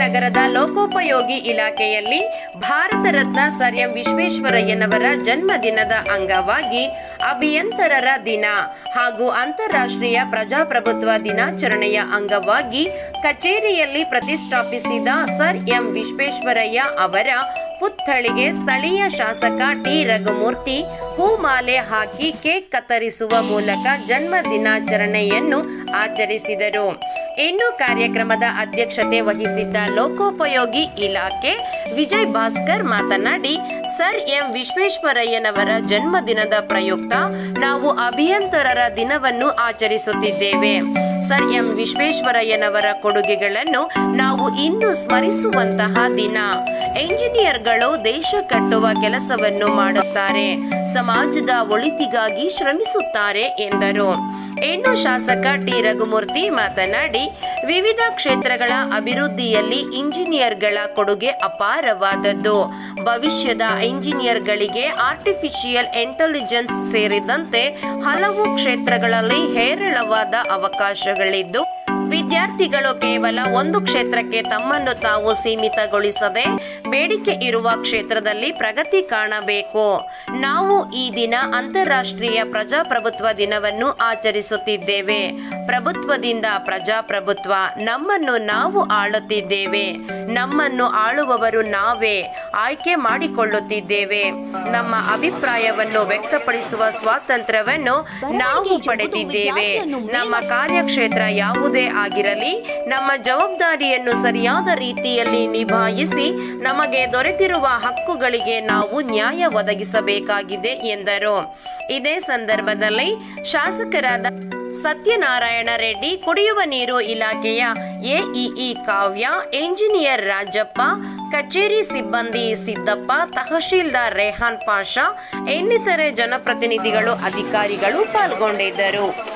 ನಗರದ ಲೋಕೋಪಯೋಗಿ ಇಲಾಖೆಯಲ್ಲಿ ಭಾರತ ರತ್ನ ಸರ್ ಎಂ ವಿಶ್ವೇಶ್ವರಯ್ಯನವರ ಜನ್ಮದಿನದ ಅಂಗವಾಗಿ ಅಭಿಯಂತರರ ದಿನ ಹಾಗೂ ಅಂತಾರಾಷ್ಟ್ರೀಯ ಪ್ರಜಾಪ್ರಭುತ್ವ ದಿನಾಚರಣೆಯ ಅಂಗವಾಗಿ ಕಚೇರಿಯಲ್ಲಿ ಪ್ರತಿಷ್ಠಾಪಿಸಿದ ಸರ್ ಎಂ ವಿಶ್ವೇಶ್ವರಯ್ಯ ಅವರ ಪುತ್ಥಳಿಗೆ ಸ್ಥಳೀಯ ಶಾಸಕ ಟಿ ರಘುಮೂರ್ತಿ ಹೂಮಾಲೆ ಹಾಕಿ ಕೇಕ್ ಕತ್ತರಿಸುವ ಮೂಲಕ ಜನ್ಮ ದಿನಾಚರಣೆಯನ್ನು ಆಚರಿಸಿದರು. ಇನ್ನು ಕಾರ್ಯಕ್ರಮದ ಅಧ್ಯಕ್ಷತೆ ವಹಿಸಿದ್ದ ಲೋಕೋಪಯೋಗಿ ಇಲಾಖೆ ವಿಜಯ್ ಭಾಸ್ಕರ್ ಮಾತನಾಡಿ, ಸರ್ ಎಂ ವಿಶ್ವೇಶ್ವರಯ್ಯನವರ ಜನ್ಮದಿನದ ಪ್ರಯುಕ್ತ ನಾವು ಅಭಿಯಂತರರ ದಿನವನ್ನು ಆಚರಿಸುತ್ತಿದ್ದೇವೆ. ಸರ್ ಎಂ ವಿಶ್ವೇಶ್ವರಯ್ಯನವರ ಕೊಡುಗೆಗಳನ್ನು ನಾವು ಇಂದು ಸ್ಮರಿಸುವಂತಹ ದಿನ. ಎಂಜಿನಿಯರ್ಗಳು ದೇಶ ಕಟ್ಟುವ ಕೆಲಸವನ್ನು ಮಾಡುತ್ತಾರೆ, ಸಮಾಜದ ಒಳಿತಿಗಾಗಿ ಶ್ರಮಿಸುತ್ತಾರೆ ಎಂದರು. ಇನ್ನು ಶಾಸಕ ಟಿ ರಘುಮೂರ್ತಿ ಮಾತನಾಡಿ, ವಿವಿಧ ಕ್ಷೇತ್ರಗಳ ಅಭಿವೃದ್ಧಿಯಲ್ಲಿ ಇಂಜಿನಿಯರ್ಗಳ ಕೊಡುಗೆ ಅಪಾರವಾದದ್ದು. ಭವಿಷ್ಯದ ಇಂಜಿನಿಯರ್ಗಳಿಗೆ ಆರ್ಟಿಫಿಷಿಯಲ್ ಇಂಟೆಲಿಜೆನ್ಸ್ ಸೇರಿದಂತೆ ಹಲವು ಕ್ಷೇತ್ರಗಳಲ್ಲಿ ಹೇರಳವಾದ ಅವಕಾಶಗಳಿದ್ದು, ವಿದ್ಯಾರ್ಥಿಗಳು ಕೇವಲ ಒಂದು ಕ್ಷೇತ್ರಕ್ಕೆ ತಮ್ಮನ್ನು ತಾವು ಸೀಮಿತಗೊಳಿಸದೆ ಬೇಡಿಕೆ ಇರುವ ಕ್ಷೇತ್ರದಲ್ಲಿ ಪ್ರಗತಿ ಕಾಣಬೇಕು. ನಾವು ಈ ದಿನ ಅಂತಾರಾಷ್ಟ್ರೀಯ ಪ್ರಜಾಪ್ರಭುತ್ವ ದಿನವನ್ನು ಆಚರಿಸುತ್ತಿದ್ದೇವೆ. ಪ್ರಭುತ್ವದಿಂದ ಪ್ರಜಾಪ್ರಭುತ್ವ, ನಮ್ಮನ್ನು ನಾವು ಆಳುತ್ತಿದ್ದೇವೆ, ನಮ್ಮನ್ನು ಆಳುವವರು ನಾವೇ ಆಯ್ಕೆ ಮಾಡಿಕೊಳ್ಳುತ್ತಿದ್ದೇವೆ. ನಮ್ಮ ಅಭಿಪ್ರಾಯವನ್ನು ವ್ಯಕ್ತಪಡಿಸುವ ಸ್ವಾತಂತ್ರ್ಯವನ್ನು ನಾವು ಪಡೆದಿದ್ದೇವೆ. ನಮ್ಮ ಕಾರ್ಯಕ್ಷೇತ್ರ ಯಾವುದೇ ಆಗಿರಲಿ, ನಮ್ಮ ಜವಾಬ್ದಾರಿಯನ್ನು ಸರಿಯಾದ ರೀತಿಯಲ್ಲಿ ನಿಭಾಯಿಸಿ ನಮಗೆ ದೊರೆತಿರುವ ಹಕ್ಕುಗಳಿಗೆ ನಾವು ನ್ಯಾಯ ಒದಗಿಸಬೇಕಾಗಿದೆ ಎಂದರು. ಇದೇ ಸಂದರ್ಭದಲ್ಲಿ ಶಾಸಕರಾದ ಸತ್ಯನಾರಾಯಣ ರೆಡ್ಡಿ, ಕುಡಿಯುವ ನೀರು ಇಲಾಖೆಯ ಎಇಇ ಕಾವ್ಯ, ಎಂಜಿನಿಯರ್ ರಾಜಪ್ಪ, ಕಚೇರಿ ಸಿಬ್ಬಂದಿ ಸಿದ್ದಪ್ಪ, ತಹಶೀಲ್ದಾರ್ ರೆಹಾನ್ ಪಾಷಾ ಇನ್ನಿತರೆ ಜನಪ್ರತಿನಿಧಿಗಳು, ಅಧಿಕಾರಿಗಳು ಪಾಲ್ಗೊಂಡಿದ್ದರು.